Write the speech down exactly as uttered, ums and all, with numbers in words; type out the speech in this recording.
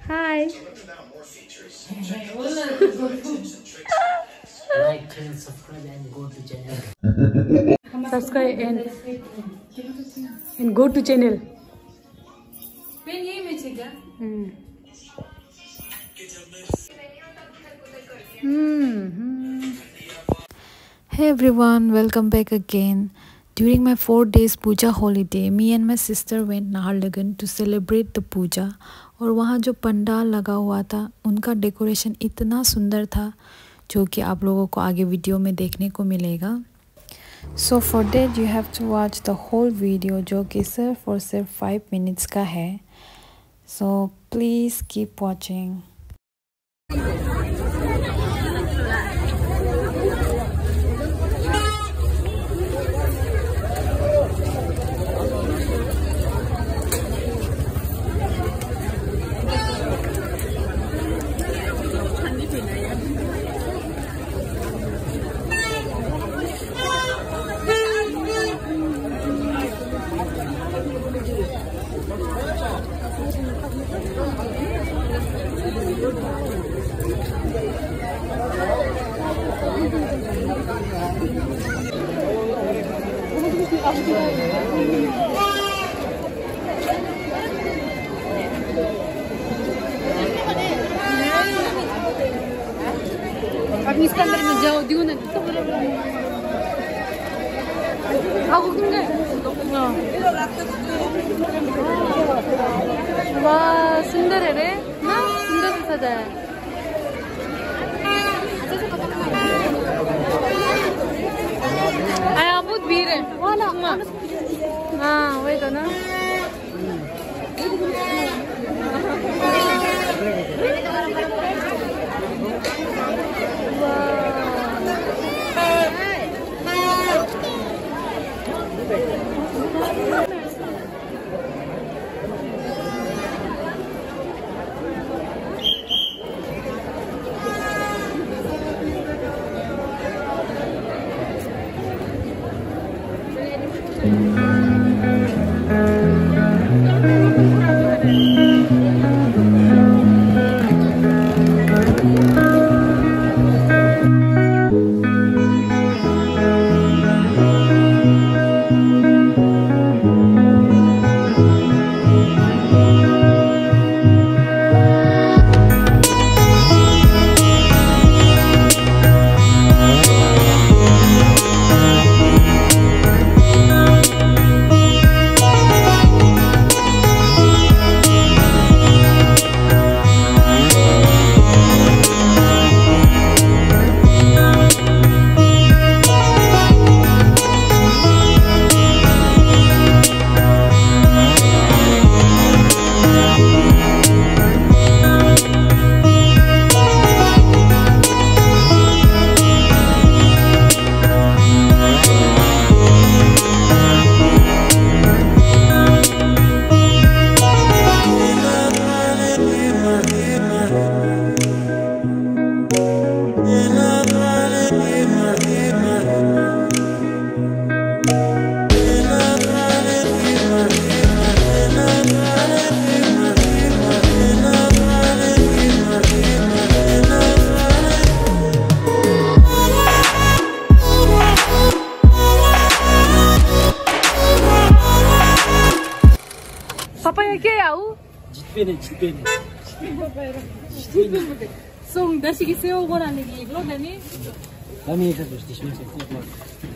Hi. Like, subscribe and go to channel. Subscribe and and go to channel. Hmm. Hmm. Hey everyone, welcome back again. During my four days puja holiday, me and my sister went Naharlagun to celebrate the puja. और वहाँ जो पंडाल लगा हुआ था उनका decoration इतना सुंदर था जो कि आप लोगों को आगे वीडियो में देखने को मिलेगा. So for that you have to watch the whole video जो कि सिर्फ और सिर्फ five minutes का है. So please keep watching. अब इसके अंदर मत जाओ दियो ना आओ किंगे वाह सुंदर है रे ना सुंदर से सजाया है आया बहुत भीड़ है हाँ वही तो ना Jitpene, jitpene. Jitpene. Song, dashiki seo goran lagi, lo dani. Kami itu terus dismiss.